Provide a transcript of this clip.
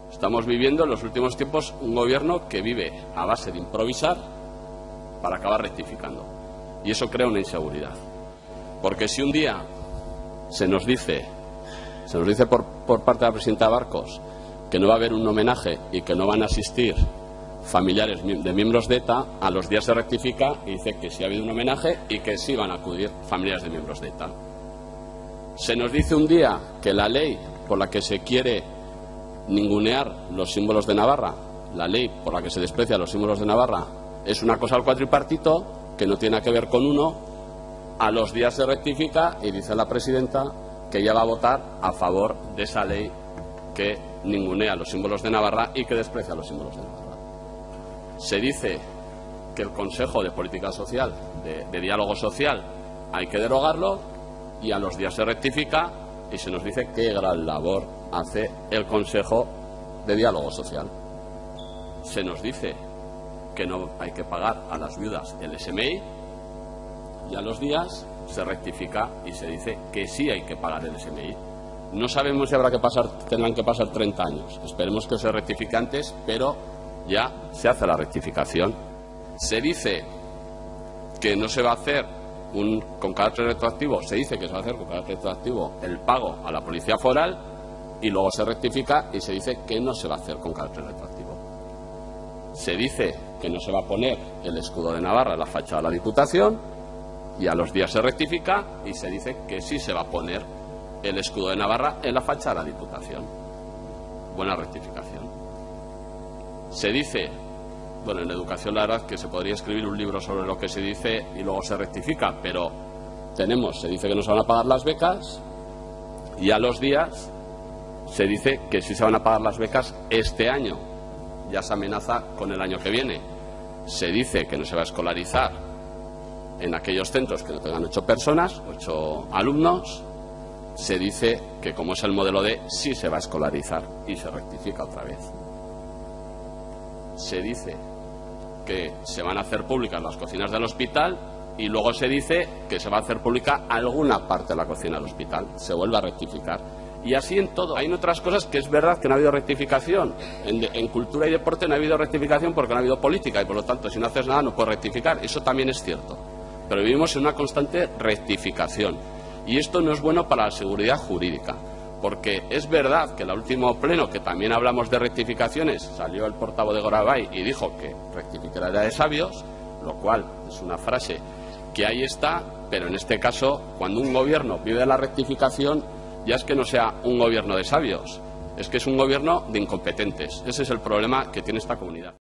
Estamos viviendo en los últimos tiempos un gobierno que vive a base de improvisar para acabar rectificando. Y eso crea una inseguridad. Porque si un día se nos dice por parte de la presidenta Barcos que no va a haber un homenaje y que no van a asistir familiares de miembros de ETA, a los días se rectifica y dice que sí ha habido un homenaje y que sí van a acudir familiares de miembros de ETA. Se nos dice un día que la ley por la que se quiere ningunear los símbolos de Navarra, la ley por la que se desprecia los símbolos de Navarra, es una cosa al cuatripartito que no tiene que ver con uno. A los días se rectifica y dice la presidenta que ella va a votar a favor de esa ley que ningunea los símbolos de Navarra y que desprecia los símbolos de Navarra. Se dice que el Consejo de Política Social, de Diálogo Social, hay que derogarlo, y a los días se rectifica y se nos dice qué gran labor hace el Consejo de Diálogo Social. Se nos dice que no hay que pagar a las viudas el SMI y a los días se rectifica y se dice que sí hay que pagar el SMI. No sabemos si tendrán que pasar 30 años. Esperemos que se rectifique antes, pero ya se hace la rectificación. Se dice que no se va a hacer con carácter retroactivo, se dice que se va a hacer con carácter retroactivo el pago a la Policía Foral y luego se rectifica y se dice que no se va a hacer con carácter retroactivo. Se dice que no se va a poner el escudo de Navarra en la fachada de la Diputación y a los días se rectifica y se dice que sí se va a poner el escudo de Navarra en la fachada de la Diputación. Buena rectificación. Se dice, bueno, en educación la verdad que se podría escribir un libro sobre lo que se dice y luego se rectifica, pero se dice que no se van a pagar las becas y a los días se dice que sí se van a pagar las becas este año. Ya se amenaza con el año que viene. Se dice que no se va a escolarizar en aquellos centros que no tengan 8 personas, 8 alumnos. Se dice que como es el modelo D, sí se va a escolarizar y se rectifica otra vez. Se dice que se van a hacer públicas las cocinas del hospital y luego se dice que se va a hacer pública alguna parte de la cocina del hospital. Se vuelve a rectificar. Y así en todo. Hay otras cosas que es verdad que no ha habido rectificación. En cultura y deporte no ha habido rectificación porque no ha habido política y por lo tanto si no haces nada no puedes rectificar. Eso también es cierto. Pero vivimos en una constante rectificación. Y esto no es bueno para la seguridad jurídica. Porque es verdad que en el último pleno, que también hablamos de rectificaciones, salió el portavoz de Gorabay y dijo que rectificar era de sabios, lo cual es una frase que ahí está, pero en este caso, cuando un gobierno vive la rectificación, ya es que no sea un gobierno de sabios, es que es un gobierno de incompetentes. Ese es el problema que tiene esta comunidad.